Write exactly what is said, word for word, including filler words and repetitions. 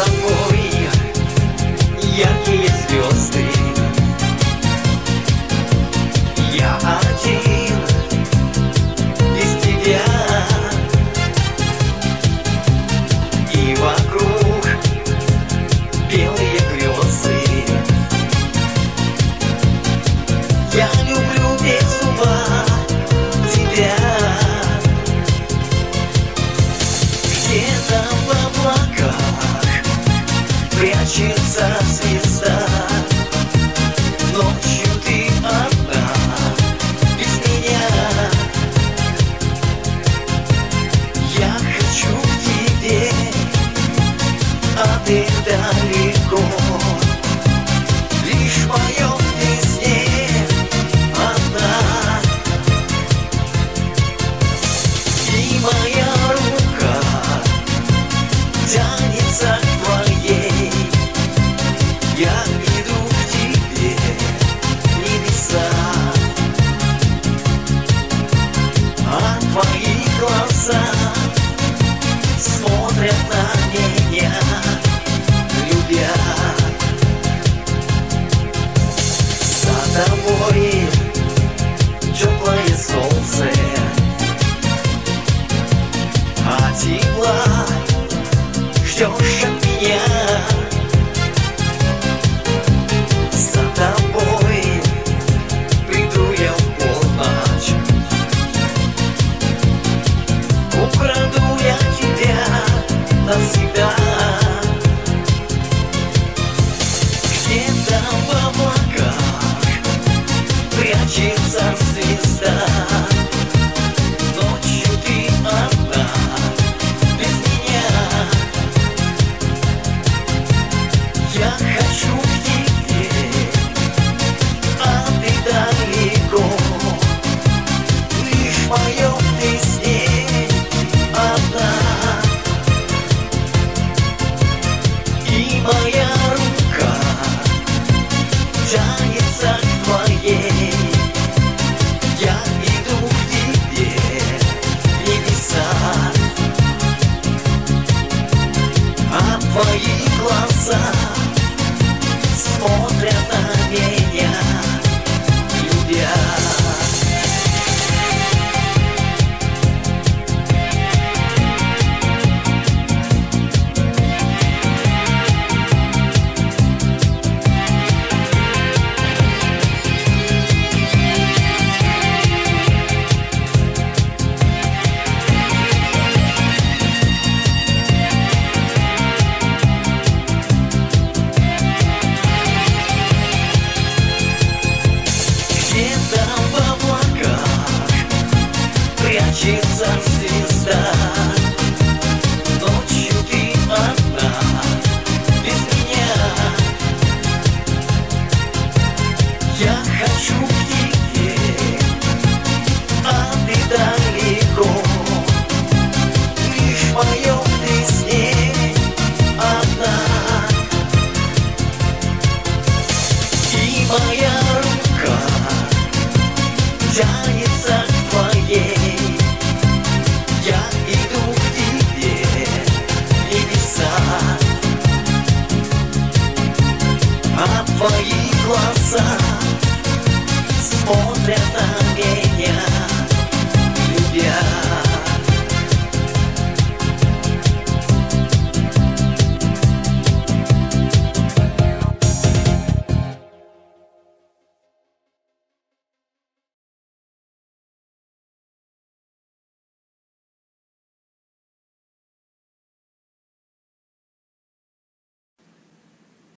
тобой яркие звезды. Я один без тебя, и вокруг белые грезы. Я люблю без ума тебя. Где-то в облаках прячется звезда. Ночью ты одна, без меня. Я хочу к тебе, а ты далеко. Лишь в моем песне одна. И моя рука тянется к твоей. Я иду к тебе в небеса, а твои глаза смотрят на меня, любя. За тобой теплое солнце, а тепла ждешь от меня. За тобой приду я в полночь, украду я тебя навсегда. Где-то в облаках прячется звезда. Ночью ты одна, без меня. Я хочу к тебе, а ты далеко. Лишь в моем песне одна. И моя рука тянется к твоей. Я иду к тебе в небеса, а твои глаза смотрят на меня.